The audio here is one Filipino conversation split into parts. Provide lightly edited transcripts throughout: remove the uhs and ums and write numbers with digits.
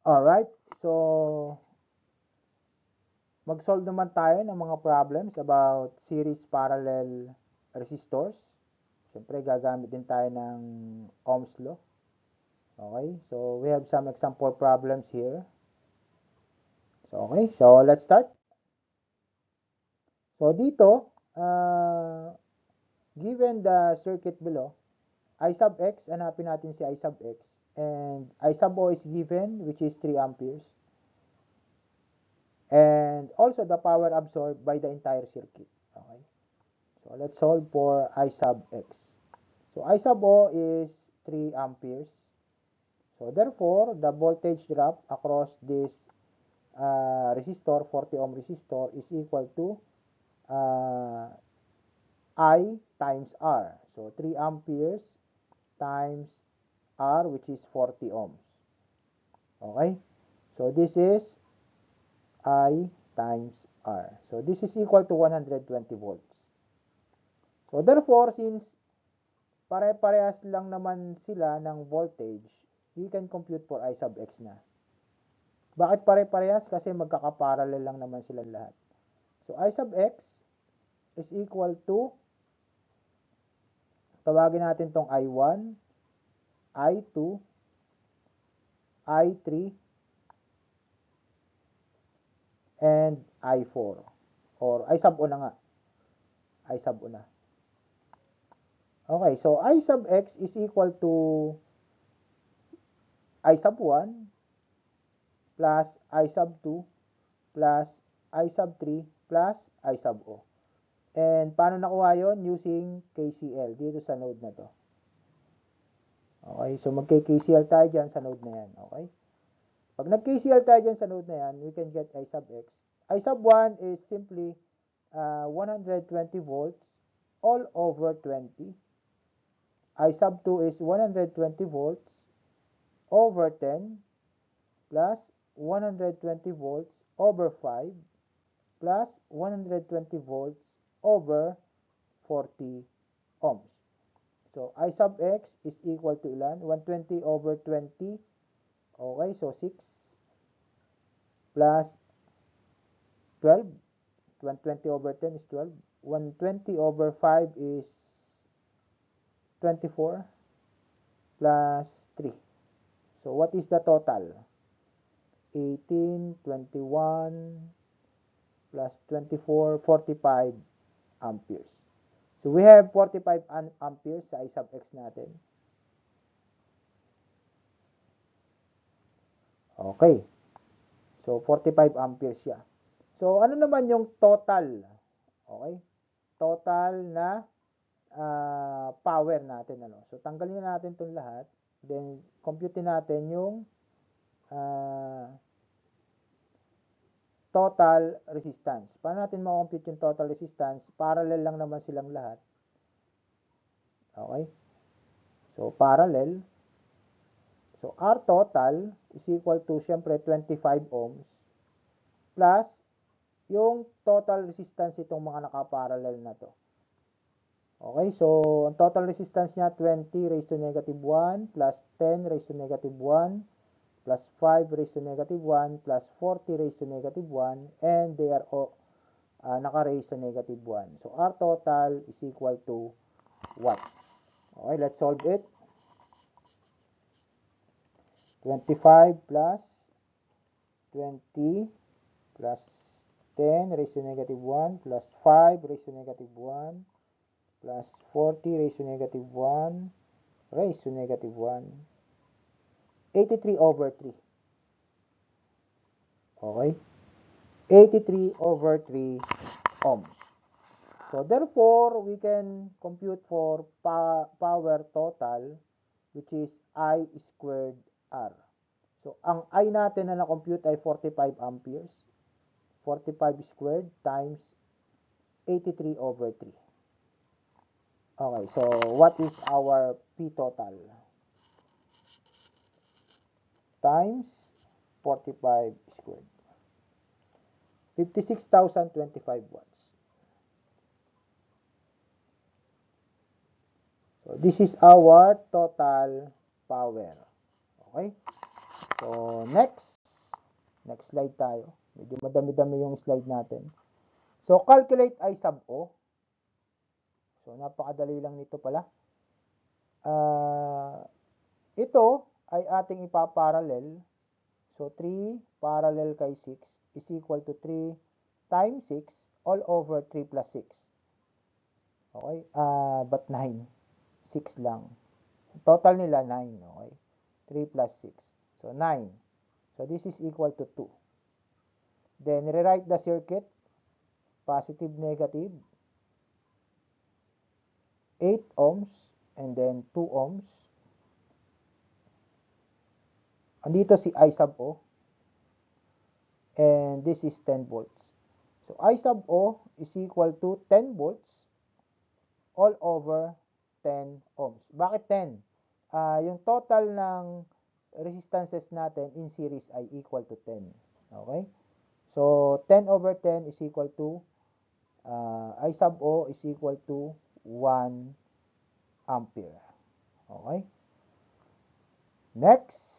Alright, so mag-solve naman tayo ng mga problems about series parallel resistors. Siyempre, gagamit din tayo ng Ohm's law. Okay, so we have some example problems here. So, okay, so let's start. So, dito, given the circuit below, I sub x, hanapin natin si I sub x, and I sub o is given, which is 3 amperes. And also the power absorbed by the entire circuit. Okay. So let's solve for I sub x. So I sub o is 3 amperes. So therefore, the voltage drop across this resistor, 40 ohm resistor, is equal to I times R. So 3 amperes times R, which is 40 ohms. Okay. So this is I times R. So this is equal to 120 volts. So therefore, since pare-parehas lang naman sila ng voltage, we can compute for I sub x na. Bakit pare-parehas? Kasi magkakaparallel lang naman silang lahat. So I sub x is equal to, tawagin natin tong I1, I2, I3, and I4. Or I sub o na nga. I sub o na. Okay, so I sub x is equal to I sub 1 plus I sub 2 plus I sub 3 plus I sub o. And paano nakuha yon? Using KCL dito sa node na to. Okay, so magk-KCL tayo dyan sa node na yan. Okay? Pag nag-KCL tayo dyan sa node na yan, we can get I sub x. I sub 1 is simply 120 volts all over 20. I sub 2 is 120 volts over 10 plus 120 volts over 5 plus 120 volts over 40 ohms. So, I sub x is equal to ilan? 120 over 20. Okay, so 6 plus 12. 120 over 10 is 12. 120 over 5 is 24 plus 3. So, what is the total? 18, 21, plus 24, 45 amperes. So, we have 45 amperes sa I sub x natin. Okay. So, 45 amperes siya. So, ano naman yung total? Okay? Total na power natin. Ano? So, tanggalin na natin itong lahat. Then, compute natin yung total resistance. Paano natin ma-compute yung total resistance? Parallel lang naman silang lahat. Okay? So, parallel. So, R total is equal to, syempre, 25 ohms plus yung total resistance itong mga nakaparallel na to. Okay? So, ang total resistance niya, 20 raised to negative 1 plus 10 raised to negative 1 plus 5 raised to negative 1 plus 40 raised to negative 1, and they are all naka-raised to negative 1. So, R total is equal to what? Okay, let's solve it. 25 plus 20 plus 10 raised to negative 1 plus 5 raised to negative 1 plus 40 raised to negative 1 raised to negative 1. 83 over 3. Okay? 83 over 3 ohms. So, therefore, we can compute for power total, which is I squared R. So, ang I natin na na-compute ay 45 amperes. 45 squared times 83 over 3. Okay, so what is our P total? Times 45 squared. 56,025 watts. So, this is our total power. Okay? So, next slide tayo. Medyo madami-dami yung slide natin. So, calculate I sub O. So, napakadali lang nito pala. Ito ay ating ipaparallel. So, 3 parallel kay 6 is equal to 3 times 6 all over 3 plus 6. Okay? But 9? 6 lang. Total nila 9. Okay? 3 plus 6. So, 9. So, this is equal to 2. Then, rewrite the circuit. Positive, negative. 8 ohms. And then, 2 ohms. Andito si I sub O. And this is 10 volts. So, I sub O is equal to 10 volts all over 10 ohms. Bakit 10? Yung total ng resistances natin in series ay equal to 10. Okay? So, 10 over 10 is equal to, I sub O is equal to 1 ampere. Okay? Next.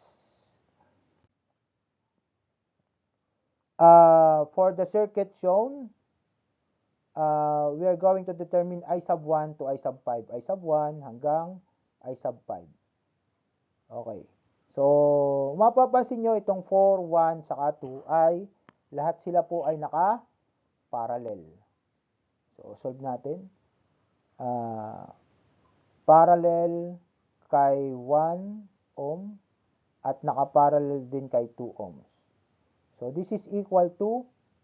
For the circuit shown, we are going to determine I sub 1 to I sub 5. I sub 1 hanggang I sub 5. Okay. So, mapapansin nyo itong 4, 1, saka 2 ay lahat sila po ay naka-parallel. So, solve natin. Parallel kay 1 ohm at naka-parallel din kay 2 ohms. So, this is equal to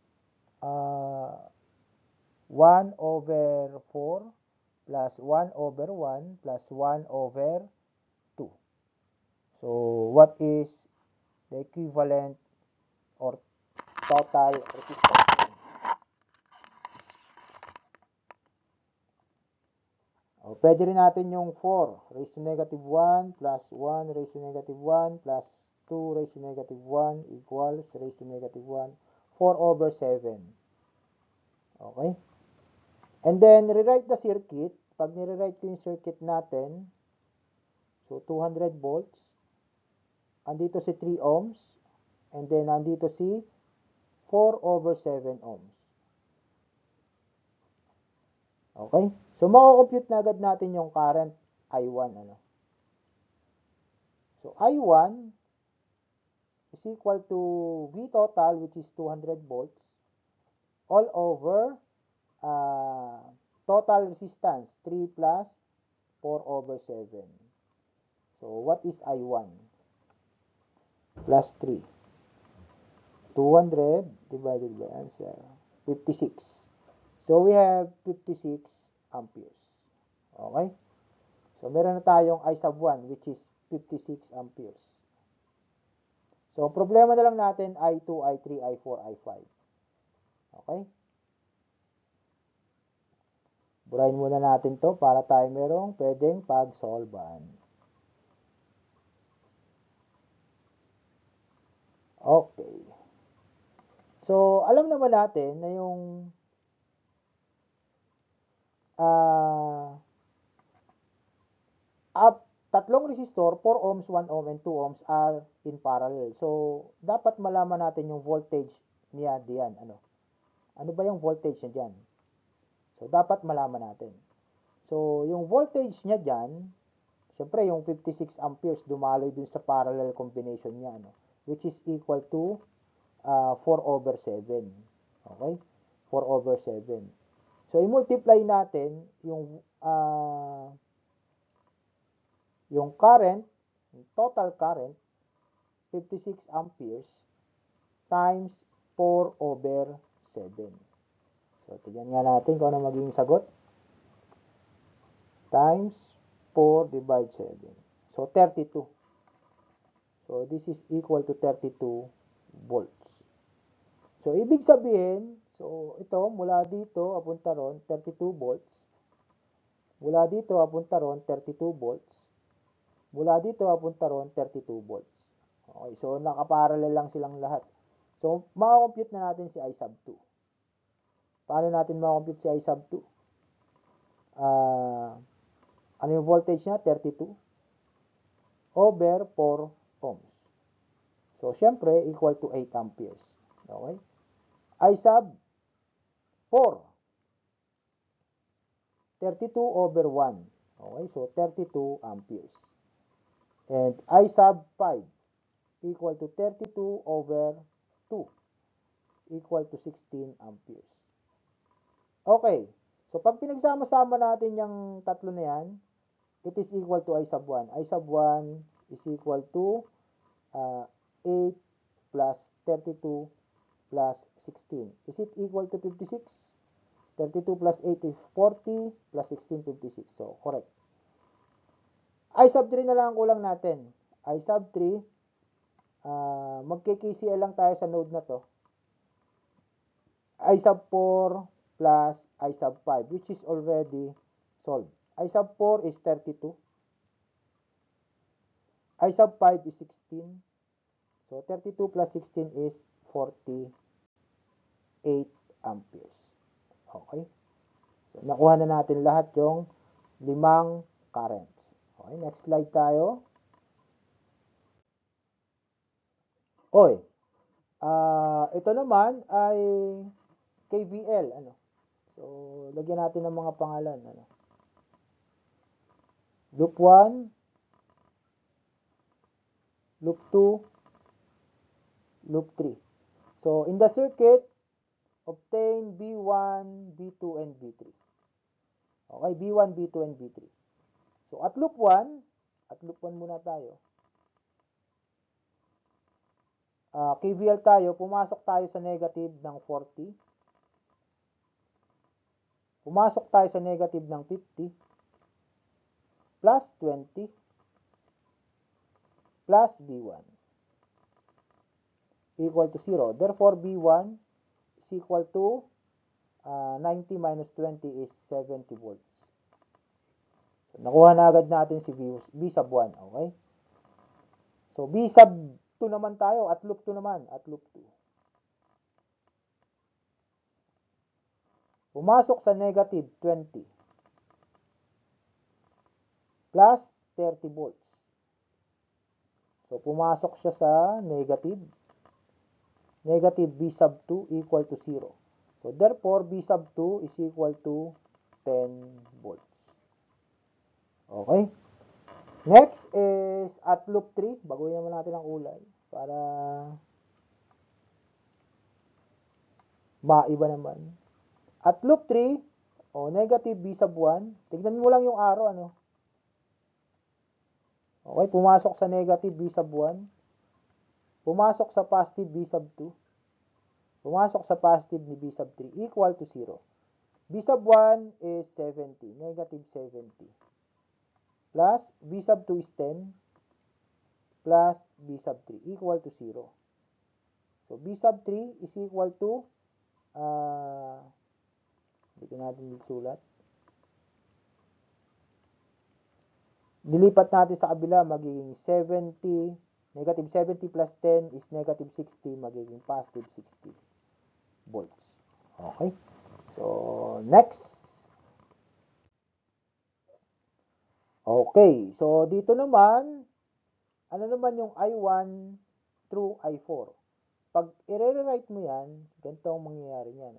1 over 4 plus 1 over 1 plus 1 over 2. So, what is the equivalent or total resistance? Pwede rin natin yung 4 raised to negative 1 plus 1 raised to negative 1 plus 2 raised to negative 1 equals raised to negative 1, 4 over 7. Okay? And then, rewrite the circuit. Pag nirewrite ko yung circuit natin, so 200 volts, andito si 3 ohms, and then andito si 4 over 7 ohms. Okay? So, makakompute na agad natin yung current I1. So, I1 is equal to V total, which is 200 volts, all over total resistance, 3 plus 4 over 7. So, what is I1? Plus 3. 200 divided by answer, 56. So, we have 56 amperes. Okay? So, meron na tayong I sub 1, which is 56 amperes. So, problema na lang natin I2, I3, I4, I5. Okay? Burahin muna natin to para tayo merong pwedeng pag-solvean. Okay. So, alam naman natin na yung tatlong resistor, 4 ohms, 1 ohm, and 2 ohms are in parallel. So, dapat malaman natin yung voltage niya diyan. Ano ba yung voltage niya diyan? So, dapat malaman natin. So, yung voltage niya diyan, syempre yung 56 amperes dumaloy dun sa parallel combination niya, which is equal to 4 over 7. Okay? 4 over 7. So, i-multiply natin yung current, total current, 56 amperes times 4 over 7. So, tignan nga natin kung ano magiging sagot. Times 4 divide 7. So, 32. So, this is equal to 32 volts. So, ibig sabihin, so, ito, mula dito, apunta ron, 32 volts. Mula dito, apunta ron, 32 volts. Mula dito, apunta ron, 32 volts. Okay, so, nakaparallel lang silang lahat. So, makakompute na natin si I sub 2. Paano natin makakompute si I sub 2? Ano yung voltage niya? 32 over 4 ohms. So, syempre, equal to 8 amperes. Okay? I sub 4. 32 over 1. Okay? So, 32 amperes. And I sub 5 equal to 32 over 2 equal to 16 amperes. Okay. So, pag pinagsama-sama natin yung tatlo na yan, it is equal to I sub 1. I sub 1 is equal to 8 plus 32 plus 16. Is it equal to 56? 32 plus 8 is 40 plus 16, 56. So, correct. I sub 3 na lang ang kulang natin. I sub 3, magki-KCL lang tayo sa node na to. I sub 4 plus I sub 5, which is already solved. I sub 4 is 32. I sub 5 is 16. So, 32 plus 16 is 48 amperes. Okay? So, nakuha na natin lahat yung 5 currents. Okay, next slide tayo. Oy, ito naman ay KVL. So, lagyan natin ng mga pangalan. Loop 1, loop 2, loop 3. So, in the circuit, obtain B1, B2, and B3. Okay, B1, B2, and B3. So, at loop 1 muna tayo. KVL tayo, pumasok tayo sa negative ng 40. Pumasok tayo sa negative ng 50. Plus 20. Plus B1. Equal to 0. Therefore, B1 is equal to 90 minus 20 is 70 volts. So, nakuha na agad natin si B sub 1. Okay? So, B sub 2 naman tayo. At loop 2 naman. At loop 2. Pumasok sa negative 20. Plus 30 volts. So, pumasok siya sa negative. Negative B sub 2 equal to 0. So, therefore, B sub 2 is equal to 10 volts. Okay? Next is at loop 3. Baguhin naman natin ang kulay para maiba naman. At loop 3, negative B sub 1. Tignan mo lang yung arrow, Okay, pumasok sa negative B sub 1. Pumasok sa positive B sub 2. Pumasok sa positive ni B sub 3 equal to 0. B sub 1 is 70, negative 70. Plus B sub 2 is 10 plus B sub 3 equal to 0. So, B sub 3 is equal to dito natin sulat. Dilipat natin sa kabila, magiging 70, negative 70 plus 10 is negative 60, magiging positive 60 volts. Okay? So, next. Okay, so dito naman, ano naman yung I1 through I4? Pag i-rewrite mo yan, ganito ang mangyayari niyan.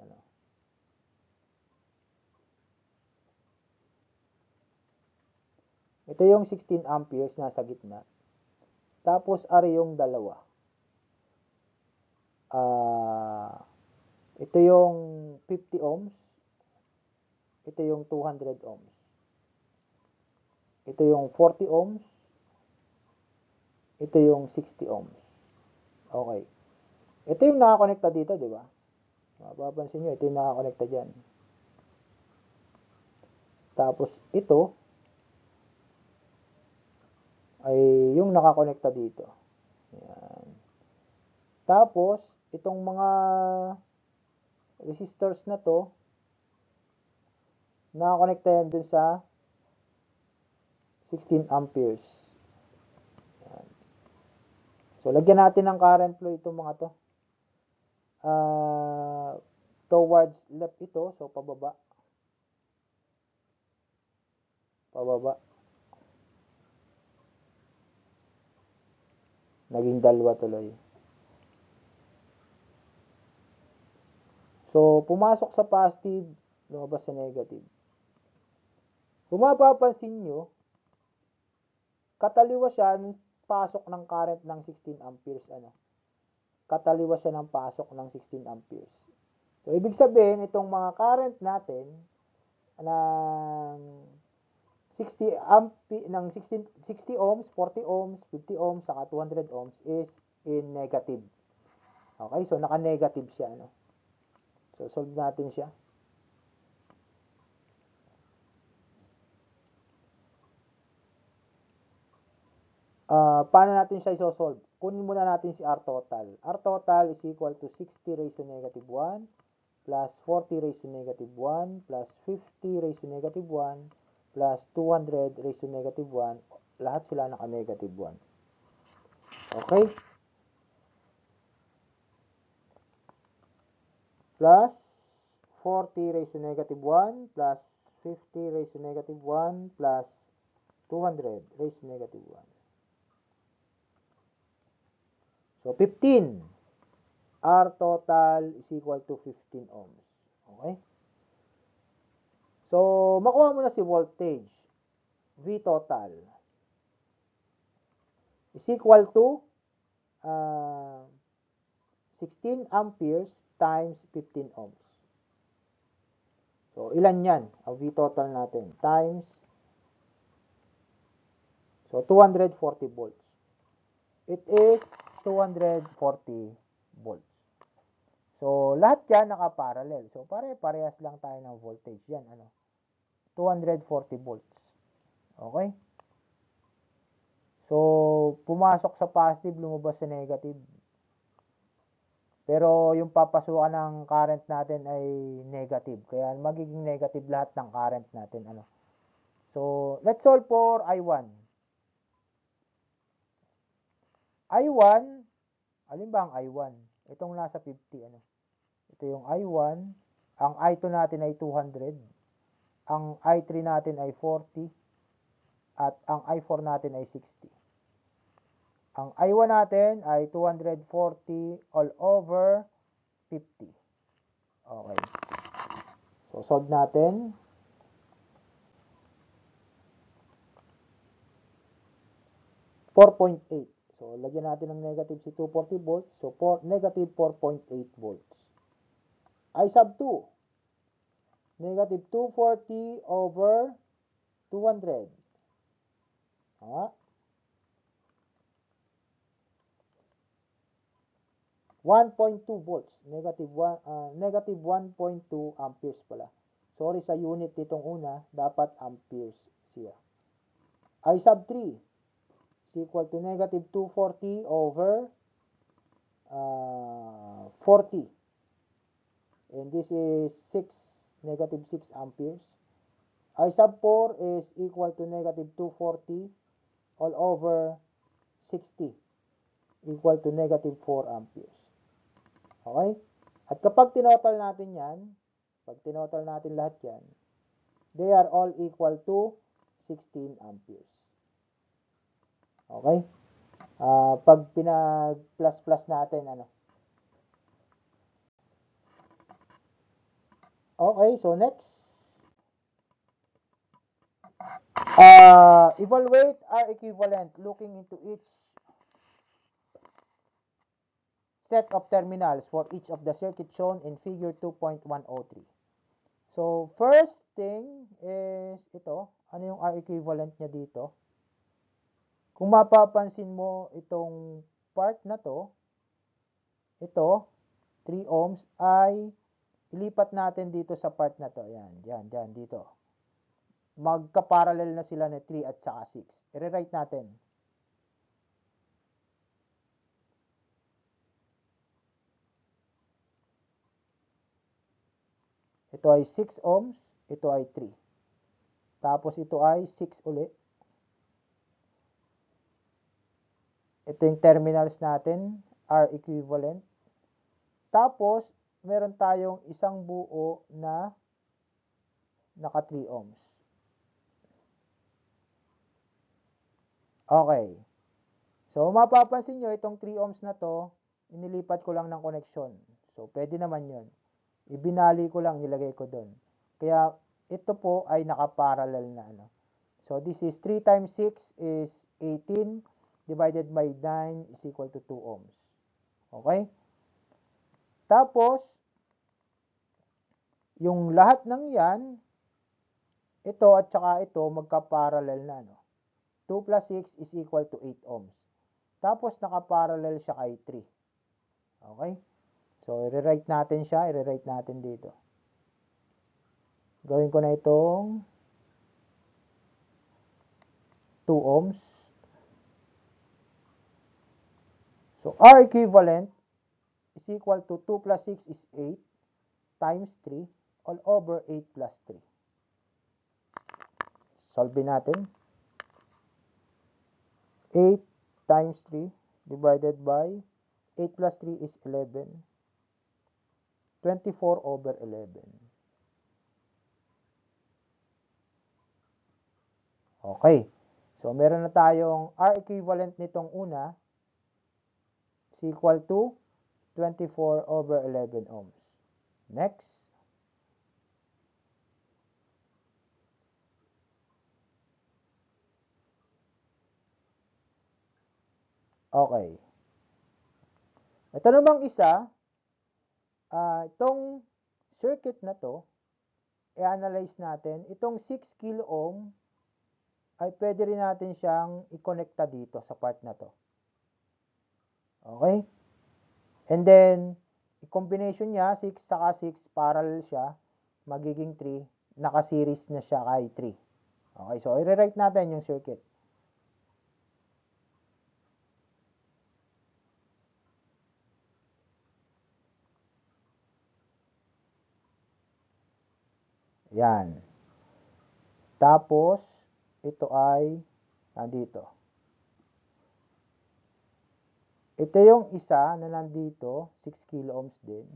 Ito yung 16 amperes nasa gitna. Tapos, ari yung dalawa. Ito yung 50 ohms. Ito yung 200 ohms. Ito yung 40 ohms. Ito yung 60 ohms. Okay. Ito yung nakakonekta dito, di ba? Mapapansin nyo, ito yung nakakonekta dyan. Tapos, ito ay yung nakakonekta dito. Ayan. Tapos, itong mga resistors na to, nakakonekta yan dun sa 16 amperes. Ayan. So, lagyan natin ng current flow itong mga to. Towards left ito, so pababa. Pababa. Naging dalawa tuloy. So, pumasok sa positive, lumabas sa negative. Kung mapapansin nyo, kataliwa siya ng pasok ng current ng 16 amperes. Kataliwa siya ng pasok ng 16 amperes. So, ibig sabihin, itong mga current natin ng 60 ohms, 40 ohms, 50 ohms, saka 200 ohms is in negative. Okay, so naka-negative siya. So, solve natin siya. Paano natin siya isosolve? Kunin muna natin si R total. R total is equal to 60 raised to negative 1 plus 40 raised to negative 1 plus 50 raised to negative 1 plus 200 raised to negative 1. Lahat sila naka-negative 1. Okay? Plus 40 raised to negative 1 plus 50 raised to negative 1 plus 200 raised to negative 1. So, 15. R total is equal to 15 ohms. Okay? So, makuha mo na si voltage. V total is equal to 16 amperes times 15 ohms. So, ilan yan? Ang V total natin. Times, so 240 volts. It is 240 volts. So, lahat yan naka-parallel. So, parehas lang tayo ng voltage. Yan, 240 volts. Okay? So, pumasok sa positive, lumabas sa negative. Pero, yung papasukan ng current natin ay negative. Kaya, magiging negative lahat ng current natin. So, let's solve for I1. I1, alin ba ang I1? Itong nasa 50, Ito yung I1. Ang I2 natin ay 200. Ang I3 natin ay 40. At ang I4 natin ay 60. Ang I1 natin ay 240 all over 50. Okay. So, solve natin. .8. So, lagyan natin ng negative si 240 volts. So, negative 4.8 volts. I sub 2. Negative 240 over 200. 1.2 volts. Negative 1.2 amperes pala. Sorry sa unit nitong una. Dapat amperes siya. I sub 3 is equal to negative 240 over 40. And this is negative 6 amperes. I sub 4 is equal to negative 240 all over 60 equal to negative 4 amperes. Okay? At kapag tinotal natin yan, pag tinotal natin lahat yan, they are all equal to 16 amperes. Okay? Pag pinag-plus-plus natin, Okay, so next. Evaluate R equivalent looking into each set of terminals for each of the circuit shown in figure 2.103. So, first thing is ito. Ano yung R equivalent niya dito? Kung mapapansin mo itong part na to, ito, 3 ohms, ay ilipat natin dito sa part na to. Yan, dito. Magka-parallel na sila na 3 at saka 6. I-rewrite natin. Ito ay 6 ohms, ito ay 3. Tapos ito ay 6 uli. Ito yung terminals natin, R equivalent. Tapos, meron tayong isang buo na naka 3 ohms. Okay. So, mapapansin nyo, itong 3 ohms na to, inilipat ko lang ng connection. So, pwede naman yun. Ibinali ko lang, nilagay ko doon. Kaya ito po ay nakaparallel na ano. So this is 3 times 6 is 18 divided by 9 is equal to 2 ohms. Okay? Tapos, yung lahat ng yan, ito at saka ito, magka-parallel na. No? 2 plus 6 is equal to 8 ohms. Tapos, naka-parallel siya kay 3. Okay? So, i-rewrite natin siya. I-rewrite natin dito. Gawin ko na itong 2 ohms. So, R equivalent is equal to 2 plus 6 is 8 times 3 all over 8 plus 3. Solve natin. 8 times 3 divided by 8 plus 3 is 11. 24 over 11. Okay. So, meron na tayong R equivalent nitong una is equal to 24 over 11 ohms. Next. Okay. Ito namang isa, itong circuit na to, i-analyze natin. Itong 6 kilo ohm ay pwede rin natin siyang i-connecta dito sa part na to. Okay? And then, combination niya, 6 saka 6, parallel siya, magiging 3, naka-series na siya kay 3. Okay, so i-rewrite natin yung circuit. Yan. Tapos, ito ay nandito. Ito yung isa na nandito, 6 kilo ohms din.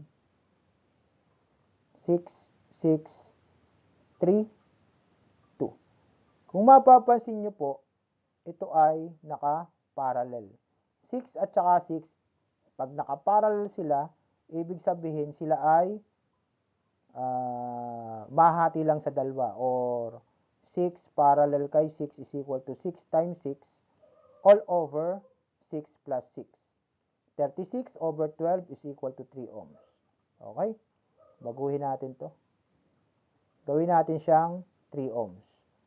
6, 6, 3, 2. Kung mapapansin nyo po, ito ay naka-parallel. 6 at saka 6, pag naka-parallel sila, ibig sabihin sila ay mahati lang sa dalawa, or 6 parallel kay 6 is equal to 6 times 6 all over 6 plus 6. 36 over 12 is equal to 3 ohms. Okay? Baguhin natin to. Gawin natin siyang 3 ohms.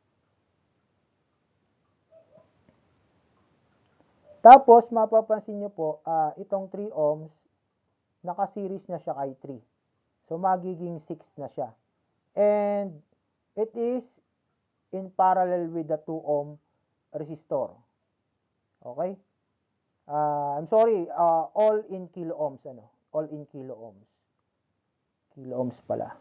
Tapos, mapapansin nyo po, itong 3 ohms, naka-series na siya kay 3. So, magiging 6 na siya. And, it is in parallel with the 2 ohm resistor. Okay? I'm sorry, all in kilo ohms. Ano? All in kilo ohms. Kilo ohms pala.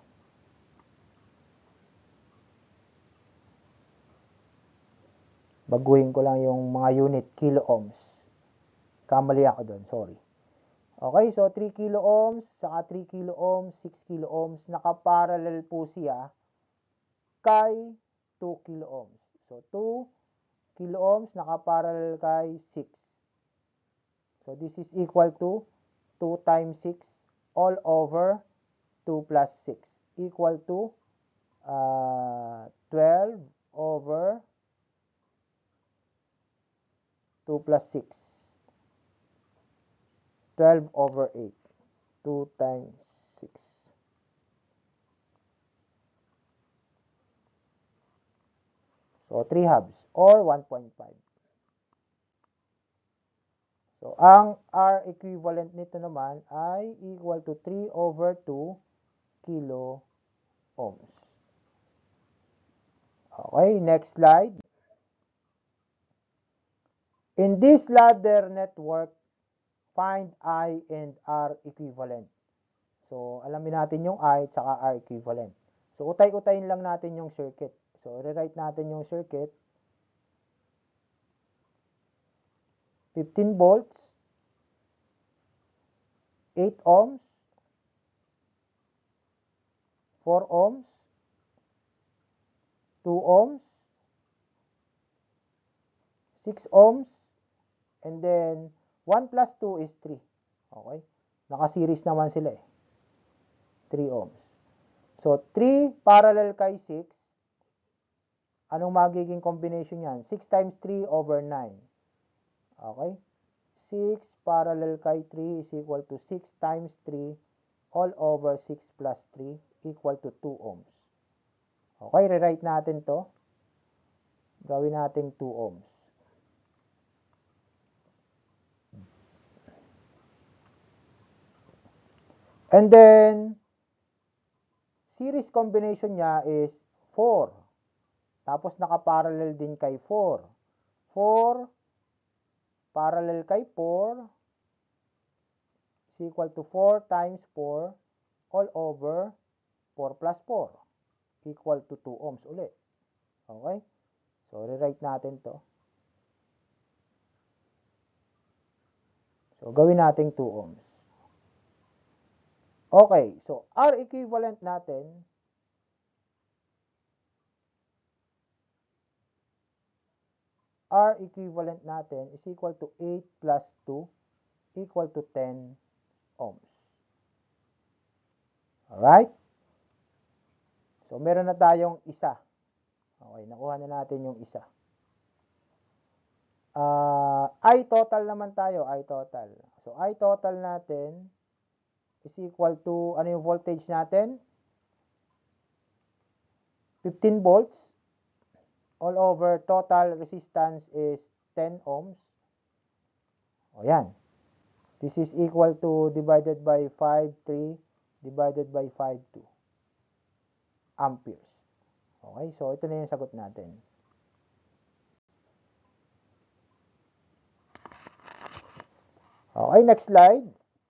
Baguhin ko lang yung mga unit, kilo ohms. Kamali ako doon, sorry. Okay, so 3 kilo ohms, saka 3 kilo ohms, 6 kilo ohms, nakaparallel po siya kay 2 kilo ohms. So 2 kilo ohms nakaparallel kay 6. So this is equal to 2 times 6 all over 2 plus 6 equal to 12 over 2 plus 6. 12 over 8. 2 times 6. So 3 halves or 1.5. So ang R equivalent nito naman ay equal to 3 over 2 kilo ohms. Okay, next slide. In this ladder network, find I and R equivalent. So, alamin natin yung I at saka R equivalent. So, utay-utayin lang natin yung circuit. So, rewrite natin yung circuit. 15 volts, 8 ohms, 4 ohms, 2 ohms, 6 ohms, and then 1 plus 2 is 3. Okay? Naka-series naman sila eh. 3 ohms. So, 3 parallel kay 6. Anong magiging combination yan? 6 times 3 over 9. Okay? 6 parallel kay 3 is equal to 6 times 3 all over 6 plus 3 equal to 2 ohms. Okay, rewrite natin to. Gawin natin 2 ohms. And then, series combination niya is 4. Tapos nakaparallel din kay 4. 4 parallel kay 4 is equal to 4 times 4 all over 4 plus 4 equal to 2 ohms ulit. Okay? So, rewrite natin to. So, gawin natin 2 ohms. Okay. So, R equivalent natin is equal to 8 plus 2 equal to 10 ohms. Alright? So, meron na tayong isa. Okay, nakuha na natin yung isa. I total naman tayo, I total. So, I total natin is equal to, ano yung voltage natin? 15 volts. All over total resistance is 10 ohms. O yan. This is equal to divided by 5.3 divided by 5.2 amperes. Okay, so ito na yung sagot natin. Okay, next slide.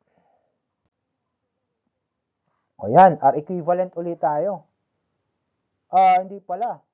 O yan, R equivalent ulit tayo. Hindi pala.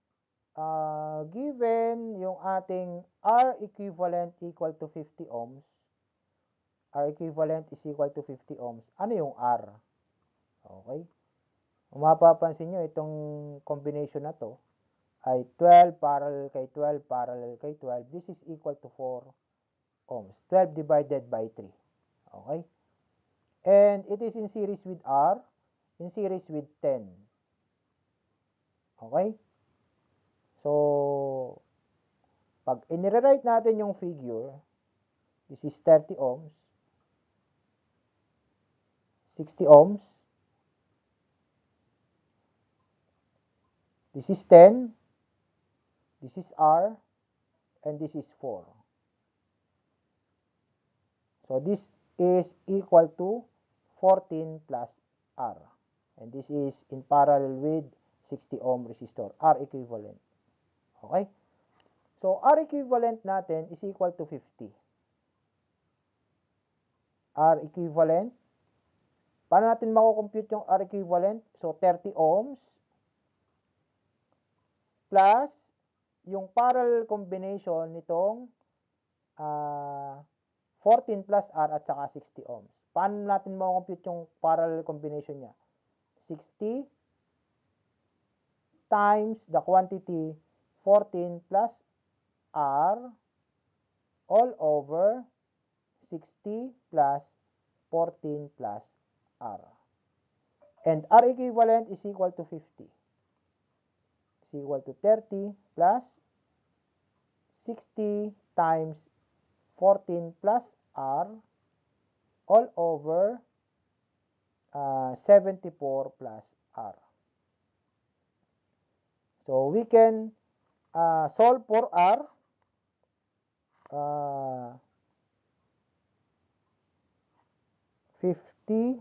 Given yung ating R equivalent equal to 50 ohms, R equivalent is equal to 50 ohms. Ano yung R? Okay. Kung mapapansin nyo, itong combination na to ay 12 parallel kay 12 parallel kay 12. This is equal to 4 ohms. 12 divided by 3. Okay. And it is in series with R, in series with 10. Okay. So, pag inire-write natin yung figure, this is 30 ohms, 60 ohms, this is 10, this is R, and this is 4. So, this is equal to 14 plus R. And this is in parallel with 60 ohm resistor, R equivalent. Okay? So, R equivalent natin is equal to 50. R equivalent. Paano natin makukompute yung R equivalent? So, 30 ohms plus yung parallel combination nitong 14 plus R at saka 60 ohms. Paano natin makukompute yung parallel combination niya? 60 times the quantity 14 plus R all over 60 plus 14 plus R. And R equivalent is equal to 50. Is equal to 30 plus 60 times 14 plus R all over 74 plus R. So, we can solve for R. 50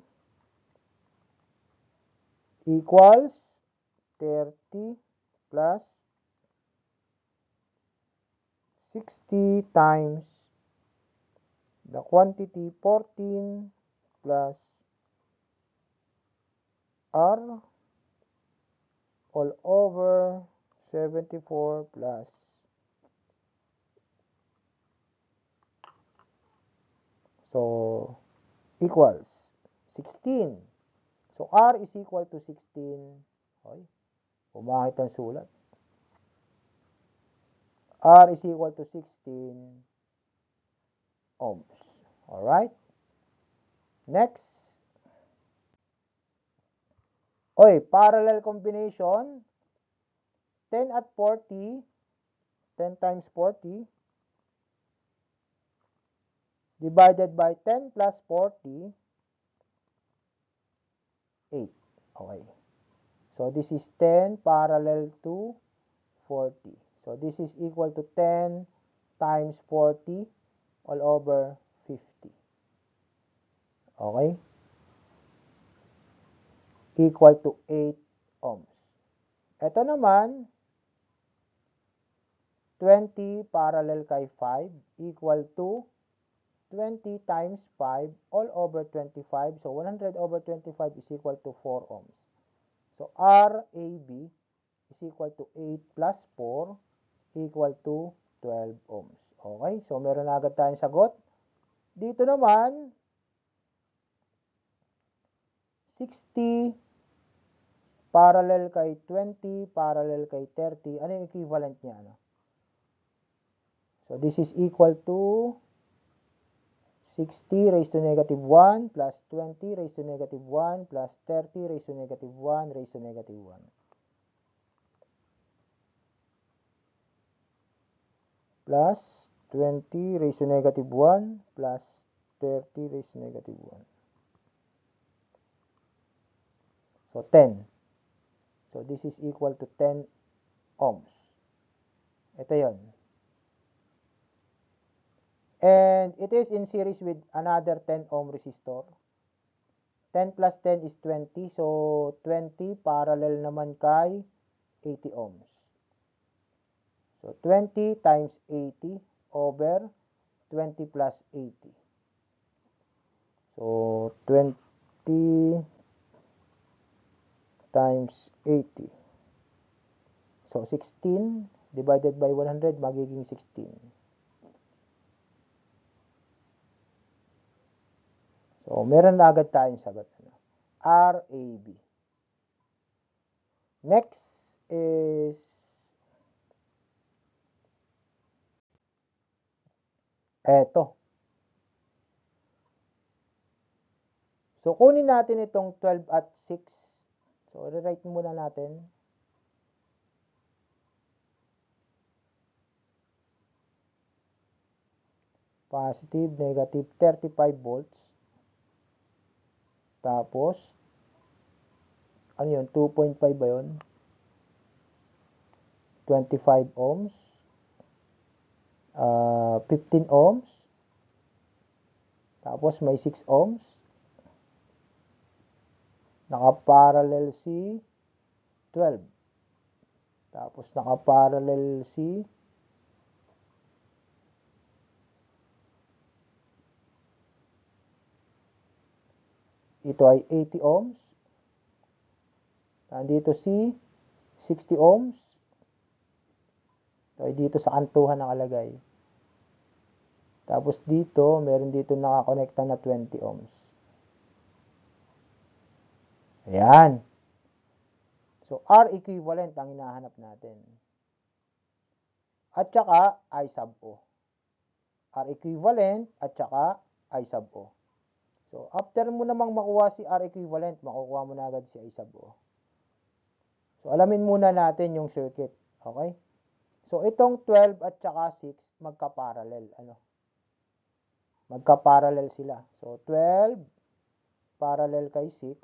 equals 30 plus 60 times the quantity 14 plus R all over 74 plus so equals 16. So R is equal to 16. Okay. Pumakit ang sulat. R is equal to 16 ohms. Alright. Next. Oy, parallel combination, 10 at 40, 10 times 40, divided by 10 plus 40, 8. Okay. So, this is 10 parallel to 40. So, this is equal to 10 times 40 all over 50. Okay? Equal to 8 ohms. Ito naman, 20 parallel kay 5 equal to 20 times 5 all over 25. So, 100 over 25 is equal to 4 ohms. So, RAB is equal to 8 plus 4 equal to 12 ohms. Okay? So, meron na agad tayong sagot. Dito naman, 60 parallel kay 20 parallel kay 30. Ano yung equivalent niya? Ano? So, this is equal to 60 raised to negative 1 plus 20 raised to negative 1 plus 30 raised to negative 1 raised to negative 1. Plus 20 raised to negative 1 plus 30 raised to negative 1. So, 10. So, this is equal to 10 ohms. Ito yon. And it is in series with another 10 ohm resistor. 10 plus 10 is 20. So, 20 parallel naman kay 80 ohms. So, 20 times 80 over 20 plus 80. So, 20 times 80. So, 16 divided by 100 magiging 16. So, meron na agad tayong sagot. RAB. Next is eto. So, kunin natin itong 12 at 6. So, rewrite muna natin. Positive, negative, 35 volts. Tapos, ano yun? 2.5 ba yun? 25 ohms. 15 ohms. Tapos, may 6 ohms. Naka-parallel si 12. Tapos, naka-parallel si ito ay 80 ohms. Nandito si 60 ohms. So, dito sa kantuhan nakalagay. Tapos dito, meron dito nakakonekta na 20 ohms. Ayan. So, R equivalent ang hinahanap natin. At saka, I sub O. R equivalent at saka I sub O. So, after mo namang makuha si R equivalent, makukuha mo na agad si I sub O. So, alamin muna natin yung circuit. Okay? So, itong 12 at saka 6, magka-parallel. Ano? Magka-parallel sila. So, 12 parallel kay 6.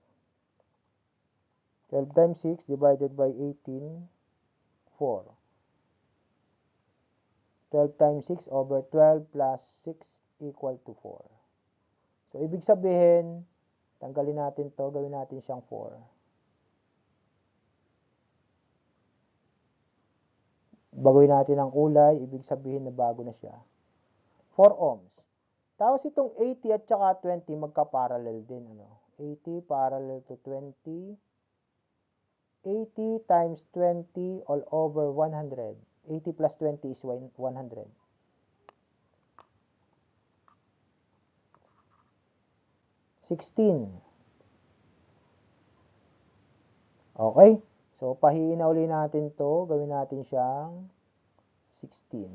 12 times 6 divided by 18, 4. 12 times 6 over 12 plus 6 equal to 4. So, ibig sabihin, tanggalin natin to, gawin natin siyang 4. Baguhin natin ang kulay, ibig sabihin na bago na siya. 4 ohms. Tapos itong 80 at saka 20 magka-parallel din. Ano? 80 parallel to 20. 80 times 20 all over 100. 80 plus 20 is 100. Okay? So, pahiin na uli natin to. Gawin natin siyang 16.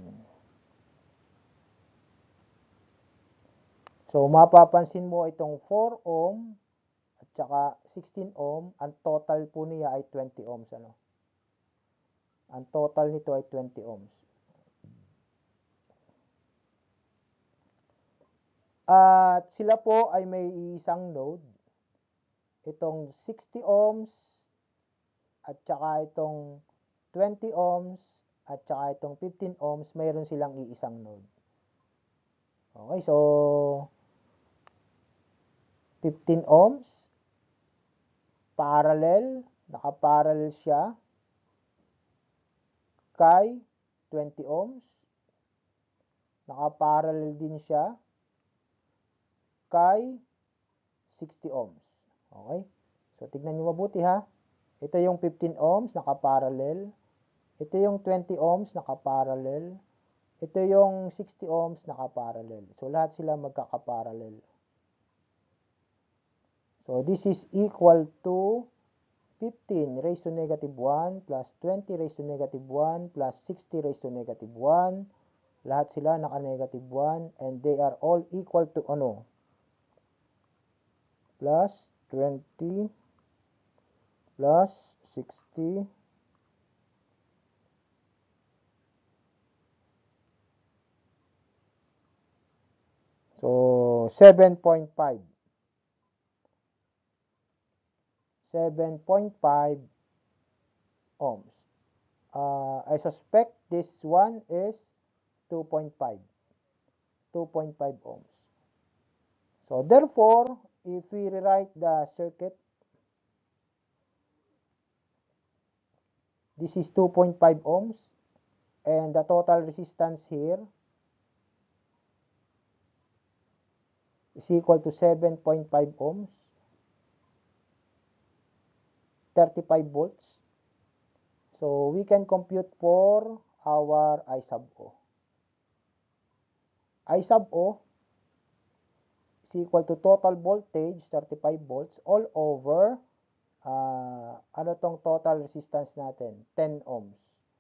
So, mapapansin mo itong 4 ohm at tsaka 16 ohm, ang total po niya ay 20 ohms. Ano? Ang total nito ay 20 ohms. At sila po ay may isang node. Itong 60 ohms at saka itong 20 ohms at saka itong 15 ohms, mayroon silang iisang node. Okay, so 15 ohms, parallel, nakaparallel siya kay 20 ohms, nakaparallel din siya kay 60 ohms. Okay? So, tignan nyo mabuti ha. Ito yung 15 ohms, nakaparallel. Ito yung 20 ohms, nakaparallel. Ito yung 60 ohms, nakaparallel. So, lahat sila magkakaparallel. So, this is equal to 15 raised to negative 1 plus 20 raised to negative 1 plus 60 raised to negative 1. Lahat sila naka-negative 1 and they are all equal to ano? Plus 20 plus 60 so 7.5 ohms. I suspect this one is 2.5 ohms. So therefore, if we rewrite the circuit, this is 2.5 ohms and the total resistance here is equal to 7.5 ohms, 35 volts. So we can compute for our I sub O. I sub O is equal to total voltage, 35 volts, all over, ano tong total resistance natin? 10 ohms.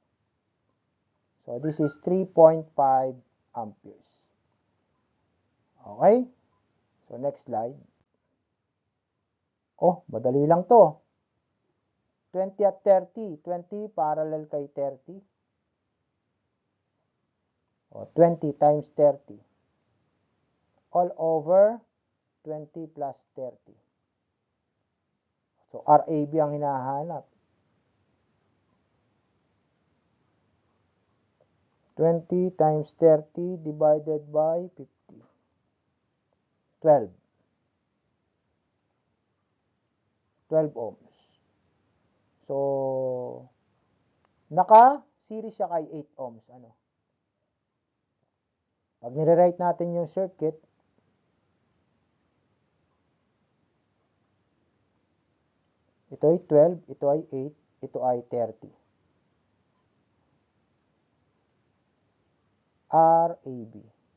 So this is 3.5 amperes. Okay? So next slide. Oh, madali lang to. 20 at 30. 20 parallel kay 30. O, 20 times 30. All over 20 plus 30. So, RAB ang hinahanap. 20 times 30 divided by 50. 12. 12 ohms. So, naka-series siya kay 8 ohms. Ano? Pag nire-write natin yung circuit, ito ay 12, ito ay 8, ito ay 30. RAB.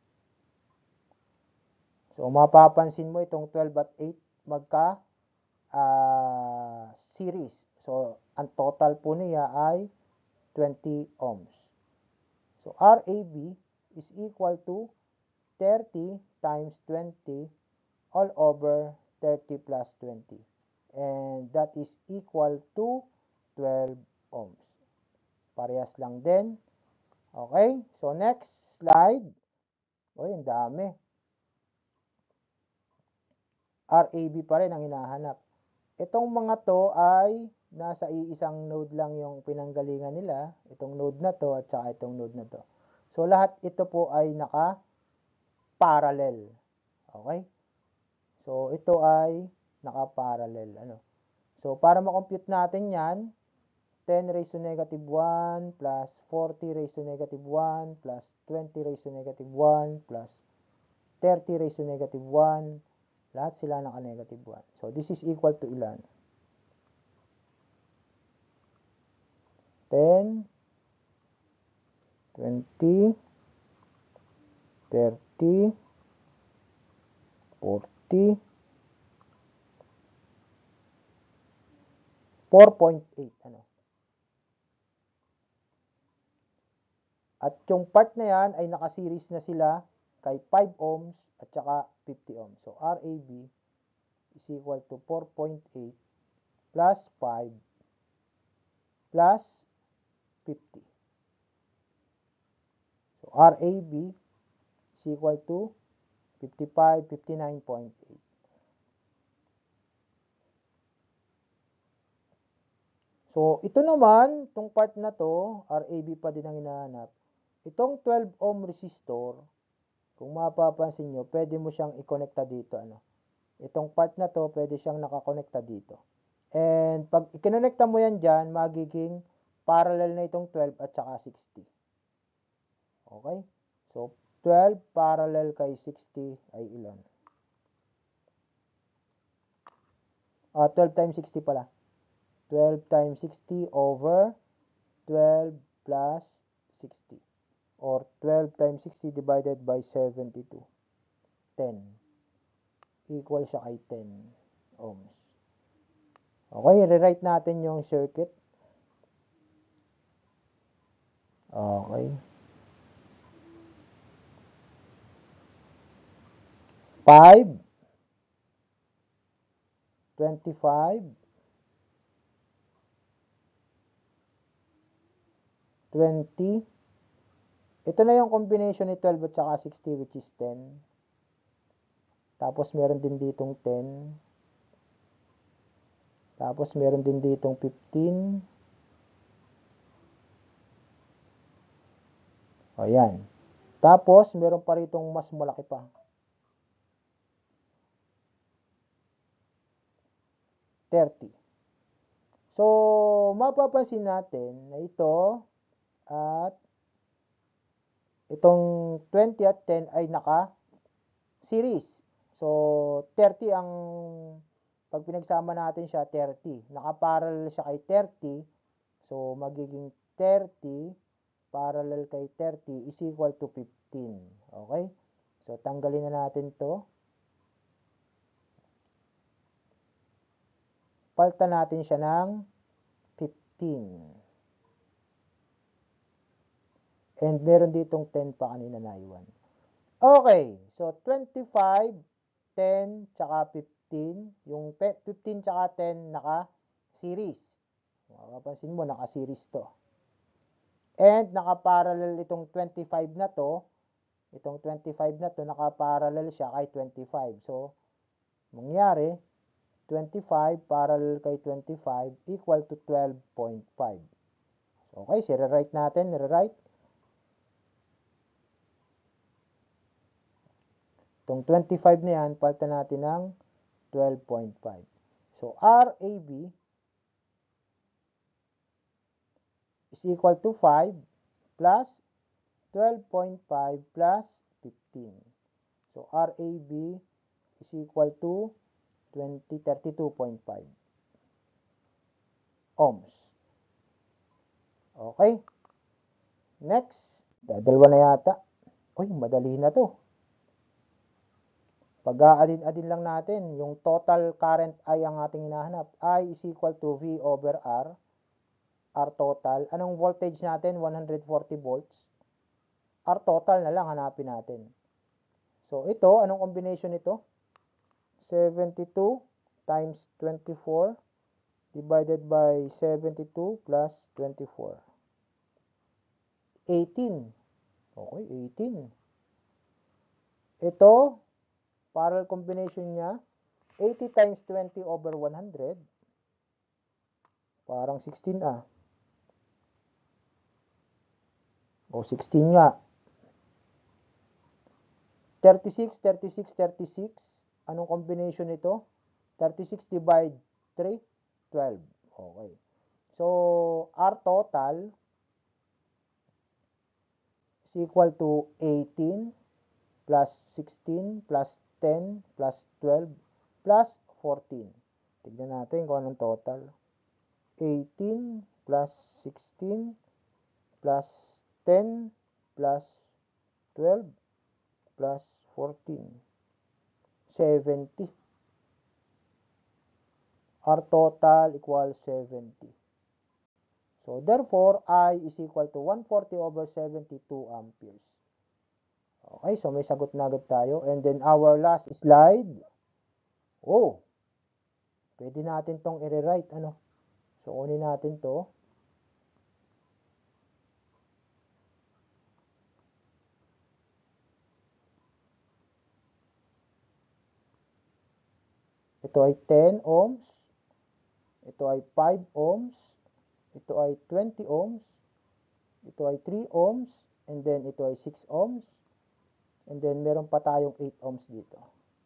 So, mapapansin mo itong 12 at 8 magka series. So, ang total po niya ay 20 ohms. So, RAB is equal to 30 times 20 all over 30 plus 20. And that is equal to 12 ohms. Parehas lang din. Okay? So, next slide. O, yung dami. RAB pa rin ang hinahanap. Itong mga to ay nasa iisang node lang yung pinanggalingan nila. Itong node na to at saka itong node na to. So, lahat ito po ay naka-parallel. Okay? So, ito ay naka-parallel. Ano? So, para ma-compute natin yan, 10 raised to negative 1 plus 40 raised to negative 1 plus 20 raised to negative 1 plus 30 raised to negative 1. Lahat sila naka-negative 1. So, this is equal to ilan? 10, 20, 30, 40, 4.8. Ano? At yung part na yan ay naka-series na sila kay 5 ohms at saka 50 ohms. So, RAB is equal to 4.8 plus 5 plus 50. So RAB is equal to 55, 59.8. So, ito naman, itong part na to, RAB pa din ang hinahanap. Itong 12 ohm resistor, kung mapapansin nyo, pwede mo siyang i-connecta dito. Itong part na to, pwede siyang nakakonekta dito. And pag i-connecta mo yan dyan, magiging parallel na itong 12 at saka 60. Okay? So, 12 parallel kay 60 ay ilan? 12 times 60 pala. 12 times 60 over 12 plus 60. Or 12 times 60 divided by 72. 10. Equal siya kay 10 ohms. Okay, rewrite natin yung circuit. Okay. 5, 25, 20. Ito na yung combination ni 12 at saka 60 which is 10. Tapos meron din ditong 10. Tapos meron din ditong 15. O yan. Tapos meron pa ritong mas malaki pa. 30. So, mapapansin natin na ito at itong 20 at 10 ay naka-series. So, 30 ang, pag pinagsama natin siya, 30. Naka-parallel siya kay 30. So, magiging 30 parallel kay 30 is equal to 15. Okay? So, tanggalin na natin to. Palitan natin siya ng 15. And meron ditong 10 pa kanina na iwan. Okay. So, 25, 10, tsaka 15. Yung 15 tsaka 10 naka-series. Makapansin mo, naka-series to. And naka-parallel itong 25 na to. Itong 25 na to, naka-parallel siya kay 25. So, mangyari, 25 parallel kay 25 equal to 12.5. Okay, so rewrite natin. Rewrite. Itong 25 na yan, palitan natin ng 12.5. So, RAB is equal to 5 plus 12.5 plus 15. So, RAB is equal to 32.5 ohms. Okay. Next. Dalawa na yata. Uy, madali na to. Pag-aadin-adin lang natin, yung total current I ang ating hinahanap. I is equal to V over R. R total. Anong voltage natin? 140 volts. R total na lang hanapin natin. So, ito, anong combination nito? 72 times 24 divided by 72 plus 24. 18. Okay, 18. Ito, parallel combination niya, 80 times 20 over 100. Parang 16 ah. O 16 nga. 36, 36, 36. Anong combination nito? 36 divide 3, 12. Okay. So, R total is equal to 18 plus 16 plus 10 plus 12 plus 14. Tignan natin kung anong total. 18 plus 16 plus 10 plus 12 plus 14. 70. R total equals 70. So, therefore, I is equal to 140 over 72 amperes. Okay, so may sagot na agad tayo. And then, our last slide. Oh, pwede natin tong i-rewrite, ano. So, kunin natin to. Ito ay 10 ohms. Ito ay 5 ohms. Ito ay 20 ohms. Ito ay 3 ohms. And then, ito ay 6 ohms. And then, meron pa tayong 8 ohms dito.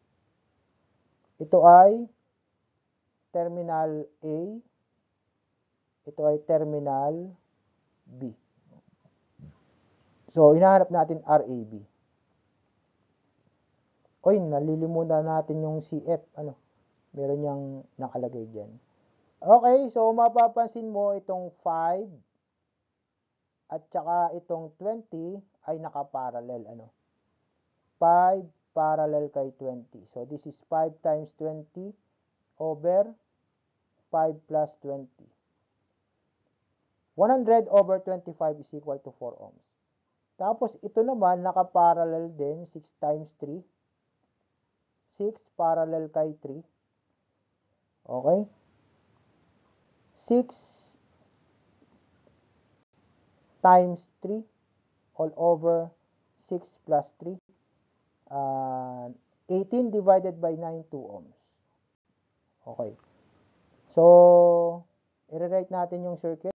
Ito ay terminal A. Ito ay terminal B. So, hinahanap natin RAB. Oy, nalilimutan natin yung CF. Ano? Meron niyang nakalagay dyan. Okay, so mapapansin mo itong 5 at saka itong 20 ay nakaparallel. Ano? 5 parallel kay 20. So, this is 5 times 20 over 5 plus 20. 100 over 25 is equal to 4 ohms. Tapos, ito naman, nakaparallel din, 6 times 3. 6 parallel kay 3. Okay? 6 times 3 all over 6 plus 3. 18 divided by 9, 2 ohms. Okay. So, i-rewrite natin yung circuit.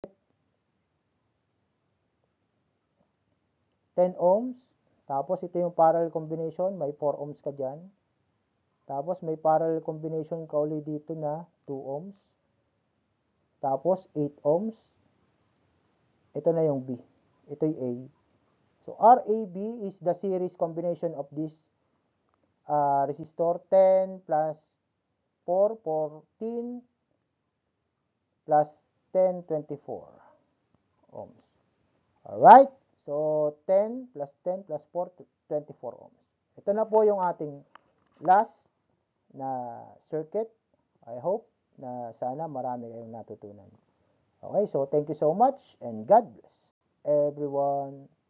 10 ohms. Tapos, ito yung parallel combination. May 4 ohms ka dyan. Tapos, may parallel combination ka ulit dito na 2 ohms. Tapos, 8 ohms. Ito na yung B. Ito yung A. So, RAB is the series combination of this resistor 10 plus 4, 14 plus 10, 24 ohms. Alright? So, 10 plus 10 plus 4, 24 ohms. Ito na po yung ating last na circuit. I hope na sana marami kayong natutunan. Okay, so thank you so much and God bless everyone.